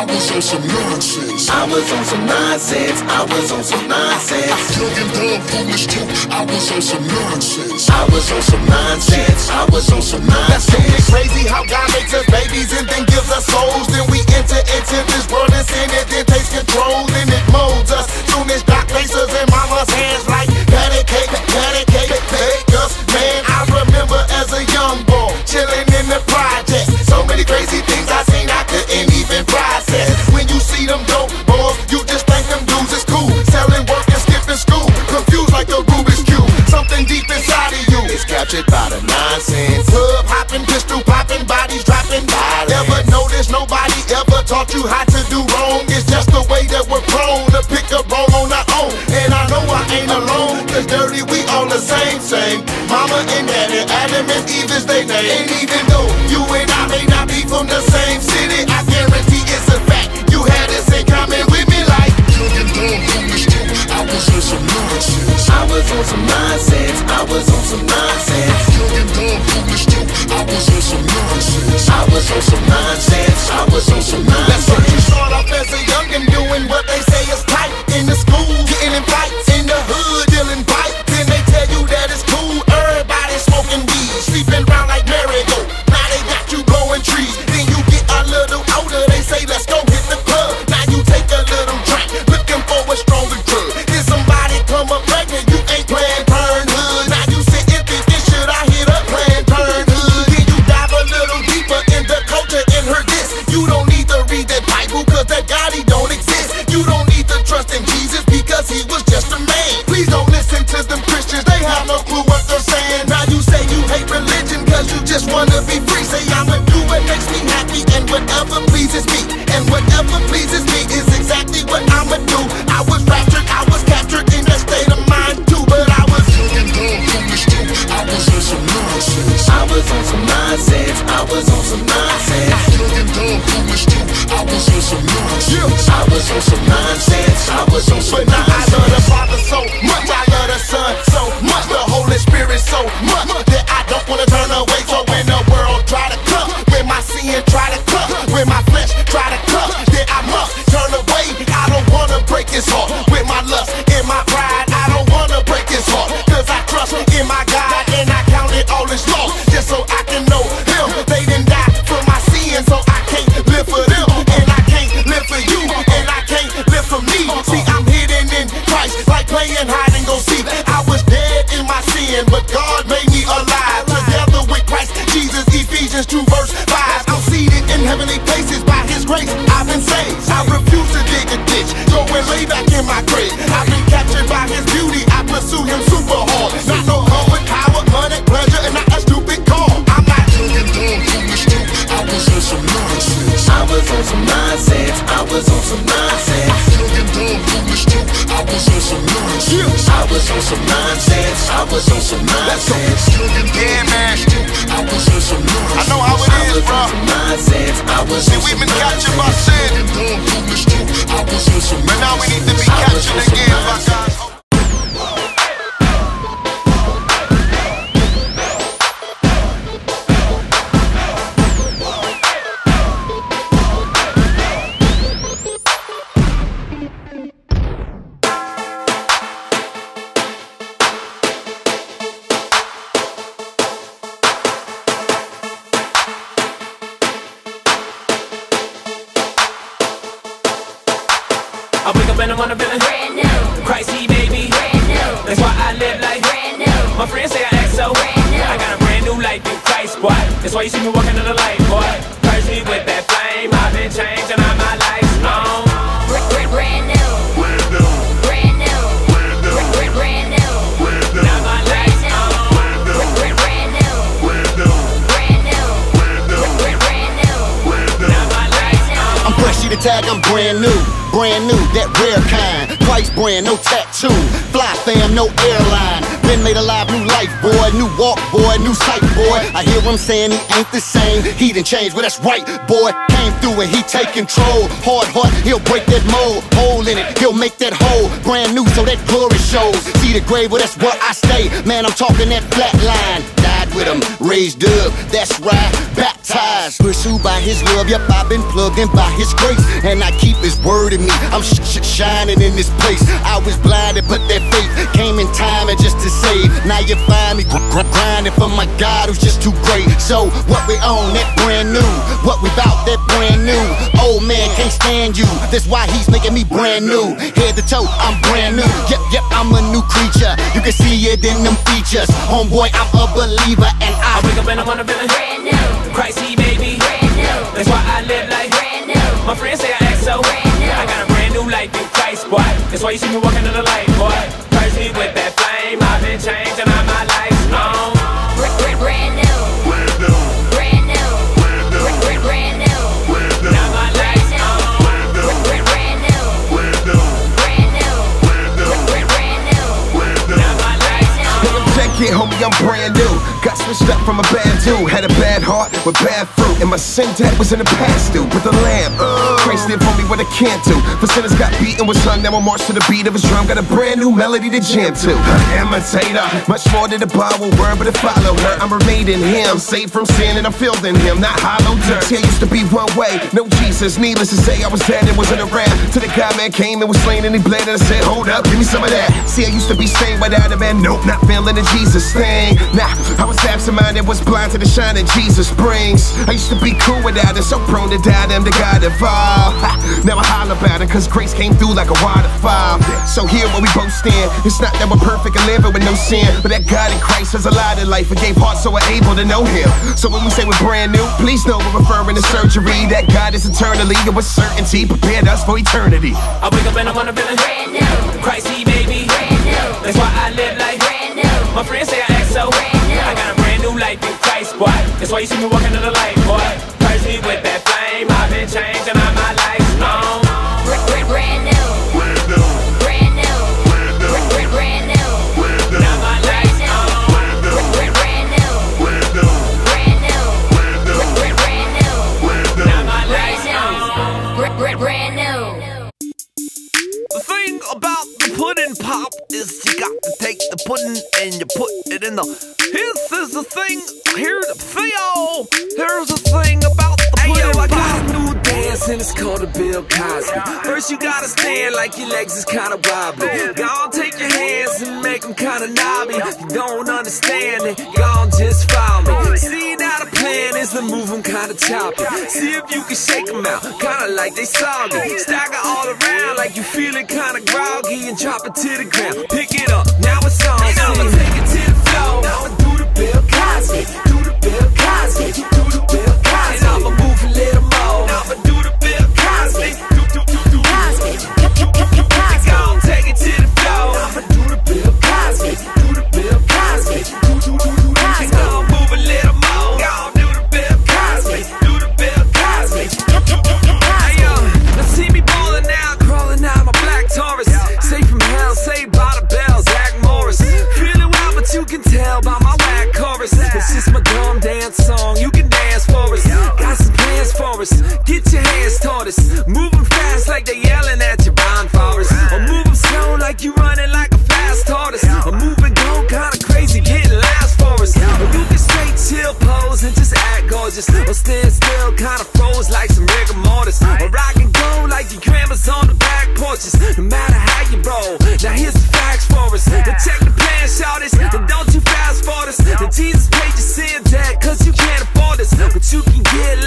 was on some nonsense. I was on some nonsense. I was on some nonsense. Young and dumb, foolish too. I was on some nonsense. I was on some nonsense. I was on some nonsense. That's crazy how God makes us babies and then gives us souls. Then we enter into this world and sin it then takes control and it molds us. Soon as dark faces in mama's hands like patty cake, bake us. Man, I remember as a young boy chilling in the project. So many crazy things I seen I couldn't even process. When you see them dope boys, you just think them dudes is cool. Selling work and skipping school, confused like the Rubik's Cube. Something deep inside of you is captured by the nonsense. Club hopping, pistol popping, bodies dropping. Ever notice nobody ever taught you how to do wrong? It's just the way that we're prone to pick up wrong on our own. And I know I ain't alone, cause dirty we all the same. Mama and daddy, Adam and Eve is their name. And even though you and I may not be from the same city, I guarantee it's a fact. You had this in common with me like Young and dumb, foolish too. I was on some nonsense. I was on some nonsense. I was on some nonsense. Young and dumb, foolish too. I was on some nonsense. I was on some nonsense. I was on some that's what you nonsense. start off as a youngin' doing what they say is tight. In the school, getting in fights. In the hood, dealing pipe. Then they tell you that it's cool. Everybody smoking weed, sleeping around like merry-go. Now they got you blowing trees. Then you get a little older, they say let's go hit the club. Now you take a little drink, looking for a stronger drug. Then somebody come up pregnant, you ain't Planned Parenthood. Now you sitting thinking, should I hit up Planned Parenthood? Then you dive a little deeper in the culture and heard this. You don't need to read that Bible, cause that God, he don't exist. You don't need to trust in Jesus because he was just a man. Please don't listen to them Christians, they have no clue what they're saying. Now you say you hate religion cause you just wanna be free. Say I'ma do what makes me happy and whatever pleases me. And whatever pleases me is exactly what I'ma do. I was raptured, I was captured in that state of mind too. But I was Young and dumb, foolish too. I was on some nonsense. I was on some nonsense. I was on some nonsense. Young and dumb, foolish too. I was on some nonsense. I was on some nonsense. I was on some but now I love the nonsense. Father so much, I love the Son so much, the Holy Spirit so much that I don't wanna turn away. So when the world try to come, when my sin try to come, when my flesh try to come, then I must turn away. I don't wanna break his heart with my lust and my pride. I don't wanna break his heart, cause I trust in my God and I count it all as lost just so I can know him. They didn't die for my sins, so I can't live for them, and I can't live for you, and I can't live for me. See, I'm hidden in Christ like playing hide and go seek. I was dead in my sin, but God made me alive together with Christ Jesus. Ephesians 2 verse 5. I'm seated in heavenly places by his grace. I've been saved. I refuse to dig a ditch, go and lay back in my grave. I've been captured by his beauty. I pursue him super hard. Not no comfort, power, money, pleasure, and not a stupid call. I'm not Young and dumb, foolish too. I was on some nonsense. I was on some nonsense. I was on some nonsense. Young and dumb, foolish too. I was on some nonsense. I was on some nonsense. I was on some nonsense. Young and dumb, foolish too. I was on some nonsense. I know how I it is, was bro. on some nonsense. I was See, on we've some been captured by nonsense. sin, Young and dumb, foolish too. I was on some but now we need to be I was captured on some again by nonsense. God's hope. I wake up and I'm on a feeling brand new. Christ, he made me brand new. That's why I live like brand new. My friends say I act so brand new. I got a brand new life in Christ, boy. That's why you see me walking in the light, boy. Purge me with that flame. I've been changed and now my life's on. Brand new. brand new. Brand new. Brand new. Brand new. Brand new. Now my life's on. Brand new. Brand new. Brand new. Brand new. Brand new. Brand new. Brand new. Now my life's on. I'm fresh, see the tag, I'm brand new. Brand new, that rare kind. Christ brand, no tattoo. Fly fam, no airline. Been made alive, new life, boy. New walk, boy. New sight, boy. I hear him saying he ain't the same. He done changed, well, that's right, boy. Came through and he take control. Hard heart, he'll break that mold. Hole in it, he'll make that hole. Brand new, so that glory shows. See the grave, well, that's where I stay. Man, I'm talking that flat line. Die with him, raised up, that's right, baptized, pursued by his love. Yep, I've been plugged in by his grace, and I keep his word in me. I'm shining in this place. I was blinded, but that faith came in time and just to save. Now you find me grinding for my God who's just too great. So what we own, that brand new. What we bout, that brand new. Old man can't stand you, that's why he's making me brand new. Head to toe, I'm brand new. Yep, I'm a new creature. You can see it in them features. Homeboy, I'm a believer, and I wake up and I'm on a feeling brand new. Christy, baby, brand new. That's why I live like brand new. My friends say I act so brand new. I got a brand new life in Christ, boy. That's why you see me walking in the light, boy. Christy with that flame, I've been changing all my life long. Brand new. Brand new. Brand new. Brand new. Brand new. Brand new. Now my life's on. Brand new. Brand new. Brand new. Brand new. Brand new. Now my life's on. Hey, I'm Jack here, homie, I'm brand new. Got switched up from a bad dude. Had a bad heart with bad fruit, and my sin debt was in the past due. With the lamb, Christ did for me what I can't do. For sinners got beaten, was hung, now I march to the beat of his drum. Got a brand new melody to jam to. An imitator, much more than the Bible word, but it follow her. I'm remained in him, saved from sin, and I'm filled in him, not hollow dirt. See, I used to be one way, no Jesus. Needless to say, I was dead and wasn't around. Till the God man came and was slain and he bled, and I said, hold up, give me some of that. See, I used to be stained without a man, nope, not feeling the Jesus thing. Nah, I was absent-minded, was blind to the shine that Jesus brings. I used to be cool without it, so prone to doubt him, the God of all. Now I holler about it, cause grace came through like a waterfall. So here where we both stand, it's not that we're perfect and living with no sin, but that God in Christ has a lot of life and gave hearts so we're able to know him. So when we say we're brand new, please know we're referring to surgery. That God is eternally and with certainty prepared us for eternity. I wake up and I'm on a feeling Brand new. Christy, baby, Brand new. That's why I live like brand new. my friends say I act so brand new. I got a brand new life in Christ, boy. That's why you see me walking in the light, boy. Christy with that flame, I've been changing all my life long. Brand new. Brand new. Brand new. Brand new. Brand new. Brand new. Now my life's on. Brand new. Brand new. Brand new. Brand new. Brand new. Brand new. Brand new. Now my life's on. Brand new. The thing about the pudding pop is you got to take the pudding and you put it in the. This is the thing here to feel. There's a thing about the pudding pop. I got a new dance and it's called the Bill Cosby. First you gotta stand like your legs is kinda wobbly. Go on, take your hands and make them kinda knobby. You don't understand it, go on, just follow me. See now the plan is to move them kinda choppy. See if you can shake them out, kinda like they soggy. Stack it all around like you feeling kinda groggy and drop it to the ground. Pick it up, now it's on. And I'ma take it to the floor. Now I'ma do the Bill Cosby, do the Bill Cosby, do the Bill Cosby. And I'ma move a little more. Now I'ma do the Bill Cosby, do Cosby. Go on, take it to the floor. Now I'ma do the Bill Cosby, do the Bill Cosby, do Cosby. Go on, move a little more. Go on, do the Bill Cosby, do the Bill Cosby. Hey yo, now see me ballin' out, crawling out my black Taurus. Safe from hell, saved by the bell, Zach Morris. Feeling wild, but you can tell by my whack chorus. It's just my dumb dance song, you can dance for us. Got some plans for us, get your hands toward us. Moving fast like they yelling at your bonfires. Or moving slow like you running like a fast tortoise. Or moving go kinda crazy, getting last for us. Or you can straight chill pose and just act gorgeous. Or stand still, kinda froze like some rigor mortis. Or rock and go like your grandma's on the back porches. No matter how you roll, now here's the facts for us. Now check the plan, shout this, and don't you fast forward us. Now Jesus paid your sin debt, cause you can't afford this. But you can get